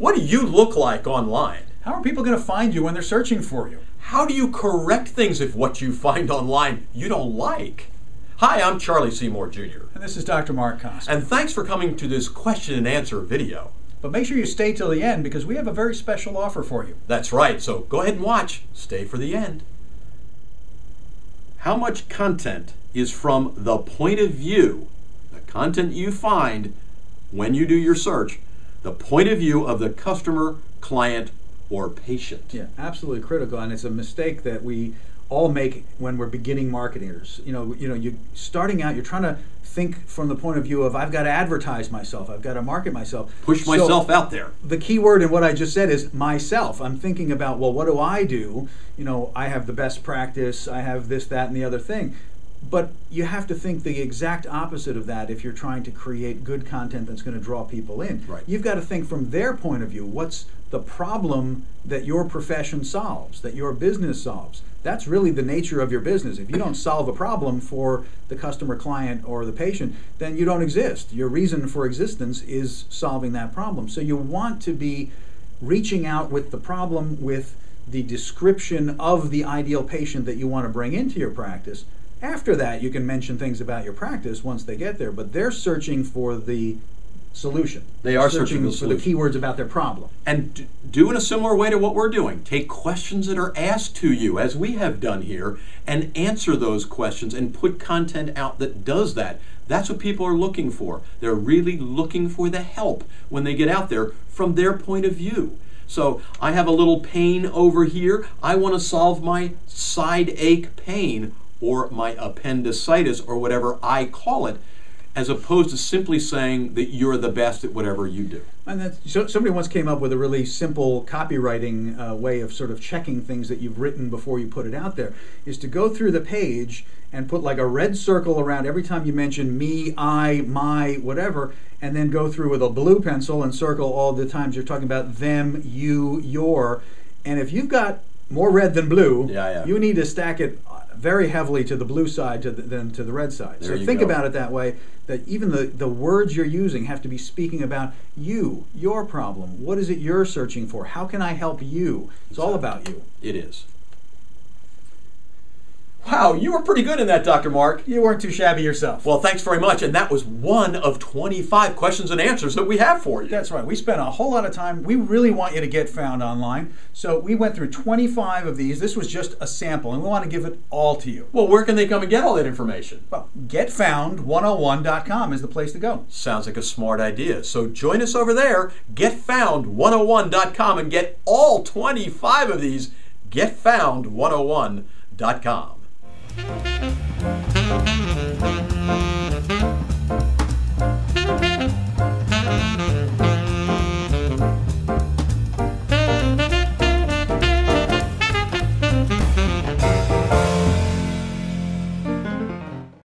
What do you look like online? How are people going to find you when they're searching for you? How do you correct things if what you find online you don't like? Hi, I'm Charlie Seymour Jr. And this is Dr. Mark Koster. And thanks for coming to this question and answer video. But make sure you stay till the end because we have a very special offer for you. That's right, so go ahead and watch. Stay for the end. How much content is from the point of view, the content you find when you do your search, the point of view of the customer, client, or patient? Yeah, absolutely critical, and it's a mistake that we all make when we're beginning marketers. You're starting out, you're trying to think from the point of view of I've got to advertise myself, I've got to market myself. Push myself out there. The key word in what I just said is myself. I'm thinking about, well, what do I do? I have the best practice, I have this, that, and the other thing. But you have to think the exact opposite of that if you're trying to create good content that's going to draw people in. Right. You've got to think from their point of view. What's the problem that your profession solves, that your business solves? That's really the nature of your business. If you don't solve a problem for the customer, client, or the patient, then you don't exist. Your reason for existence is solving that problem. So you want to be reaching out with the problem, with the description of the ideal patient that you want to bring into your practice. After that, you can mention things about your practice once they get there, but they're searching for the solution. They are searching for the solution. For the keywords about their problem. And do in a similar way to what we're doing. Take questions that are asked to you, as we have done here, and answer those questions and put content out that does that. That's what people are looking for. They're really looking for the help when they get out there from their point of view. So I have a little pain over here. I want to solve my side ache pain, or my appendicitis, or whatever I call it, as opposed to simply saying that you're the best at whatever you do. And somebody once came up with a really simple copywriting way of sort of checking things that you've written before you put it out there, is to go through the page and put like a red circle around every time you mention me, I, my, whatever, and then go through with a blue pencil and circle all the times you're talking about them, you, your. And if you've got more red than blue, you need to stack it very heavily to the blue side than to the red side. There so think about it that way, that even the words you're using have to be speaking about you, your problem. What is it you're searching for? How can I help you? It's all about you. It is. Wow, you were pretty good in that, Dr. Mark. You weren't too shabby yourself. Well, thanks very much. And that was one of 25 questions and answers that we have for you. That's right. We spent a whole lot of time. We really want you to get found online. So we went through 25 of these. This was just a sample, and we want to give it all to you. Well, where can they come and get all that information? Well, getfound101.com is the place to go. Sounds like a smart idea. So join us over there, getfound101.com, and get all 25 of these, getfound101.com.